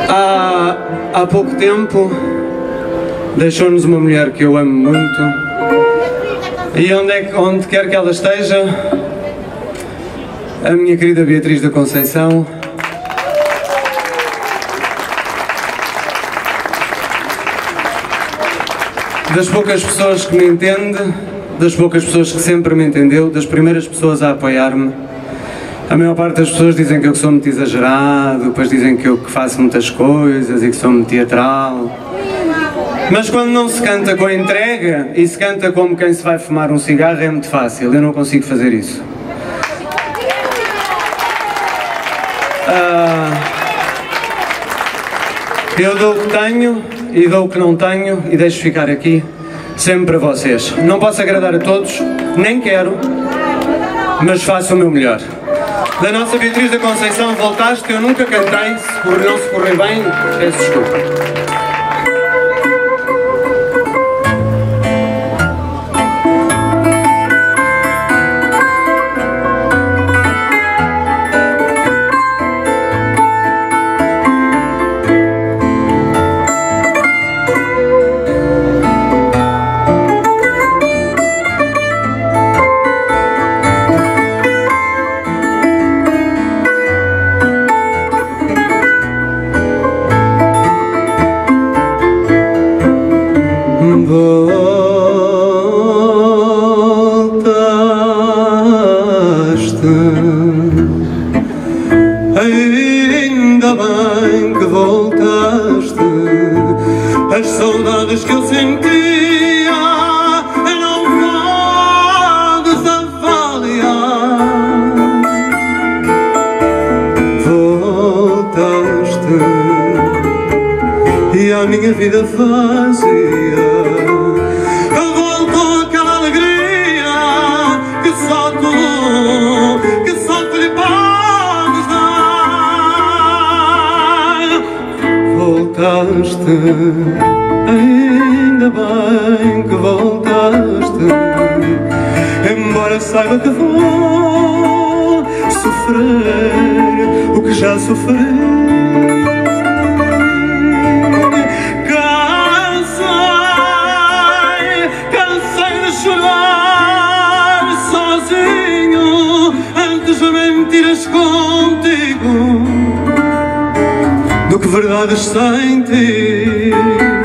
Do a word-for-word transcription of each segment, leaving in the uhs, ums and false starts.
Há, há pouco tempo deixou-nos uma mulher que eu amo muito, e onde, é, onde quer que ela esteja, a minha querida Beatriz da Conceição. Das poucas pessoas que me entendem, das poucas pessoas que sempre me entendeu, das primeiras pessoas a apoiar-me. A maior parte das pessoas dizem que eu sou muito exagerado, depois dizem que eu que faço muitas coisas e que sou muito teatral. Mas quando não se canta com a entrega e se canta como quem se vai fumar um cigarro é muito fácil, eu não consigo fazer isso. Ah, eu dou o que tenho e dou o que não tenho e deixo ficar aqui sempre para vocês. Não posso agradar a todos, nem quero, mas faço o meu melhor. Da nossa Beatriz da Conceição, voltaste, eu nunca cantei, se por não se correr bem, peço desculpa. Voltaste, ainda bem que voltaste. As saudades que eu sentia não podes avaliar. Voltaste e a minha vida vazia voltou aquela alegria que só tu, que só tu lhe podes dar. Voltaste, ainda bem que voltaste, embora saiba que vou sofrer o que já sofri. Chorar sozinho antes de mentiras contigo do que verdades sem ti.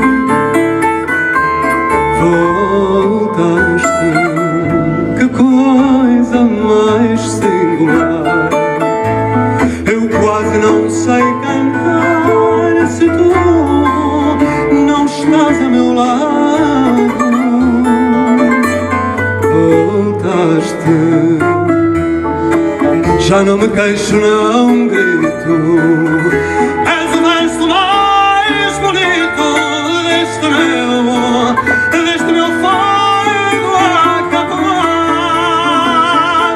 Voltaste, que coisa mais singular. Eu quase não sei cantar se tu não estás a meu lado. Já não me queixo, não grito. És o verso mais bonito deste meu, deste meu fogo a acabar.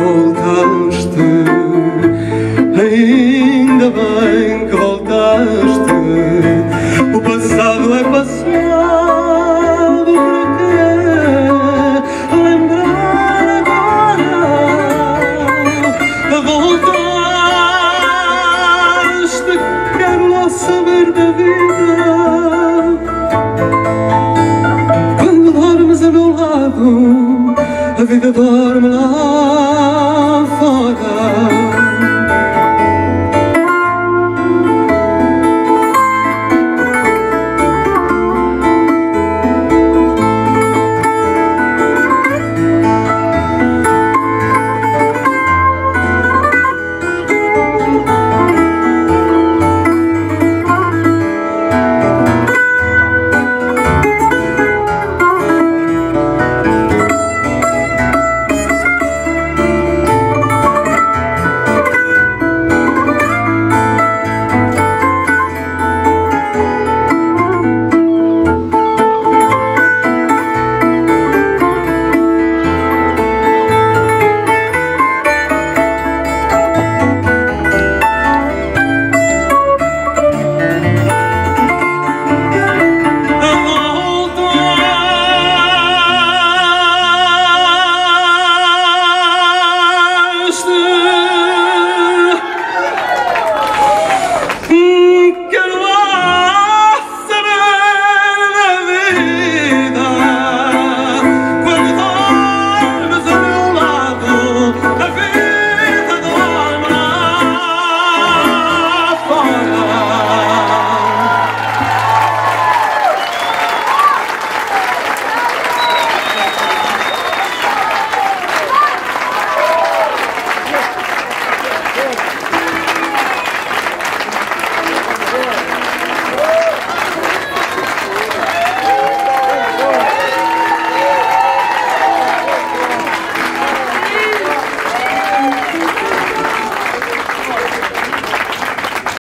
Voltaste, ainda bem que voltaste.